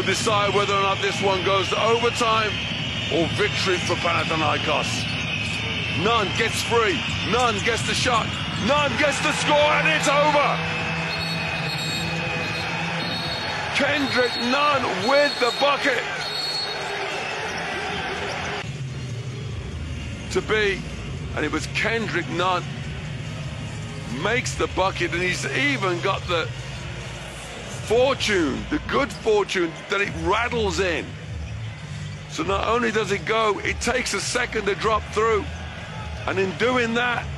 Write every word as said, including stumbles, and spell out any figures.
will decide whether or not this one goes to overtime or victory for Panathinaikos. None gets free, none gets the shot, none gets the score, and it's over! Kendrick Nunn with the bucket! To be, and it was Kendrick Nunn makes the bucket, and he's even got the fortune, the good fortune that it rattles in. So not only does it go, it takes a second to drop through, and in doing that,